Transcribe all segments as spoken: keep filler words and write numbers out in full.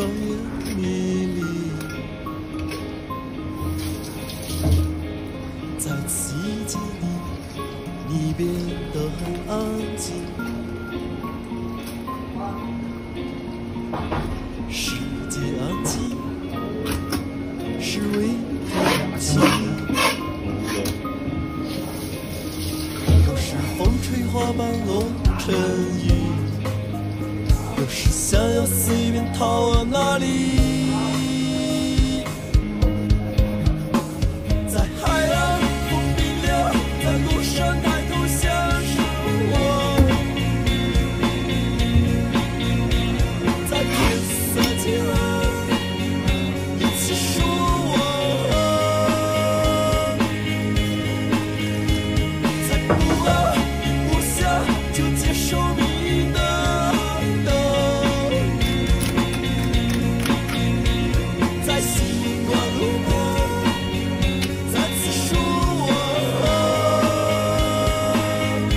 甜蜜蜜。在季节里，你变得很安静。世界安静，是为天气。有时风吹花瓣落成雨，有时想要随便逃往哪里。在海洋风冰凉，在路上抬头向上望，在天色渐暗，一起说晚安。在不安不想就接受你的等，在星光路旁再次说晚安。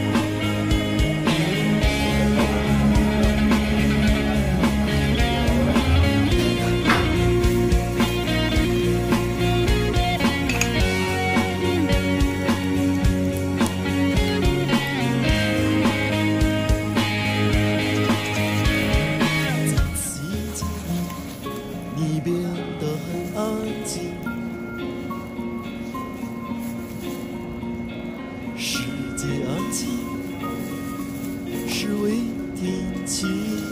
在季节里，你变得很安静。世界安静，是为天气。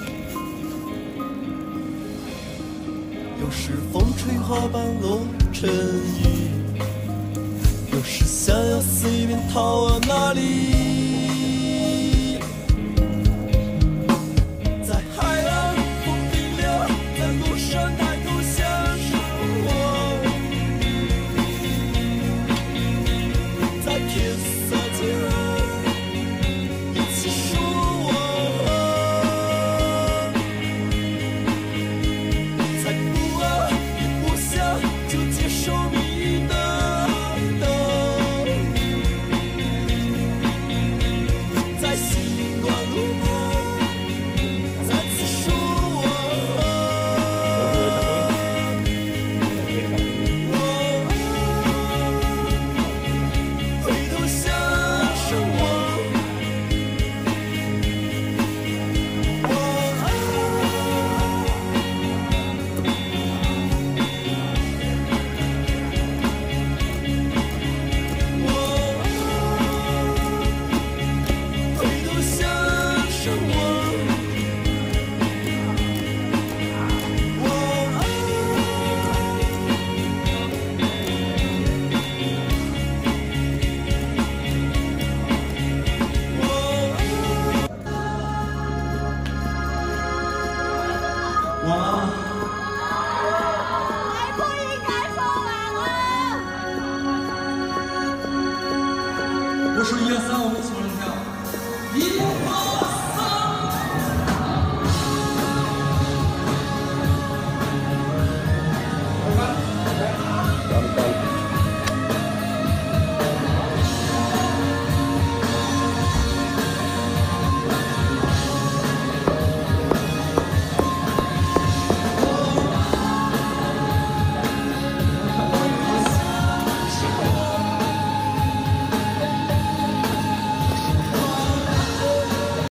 有时风吹花瓣落成雨，有时想要随便逃往哪里。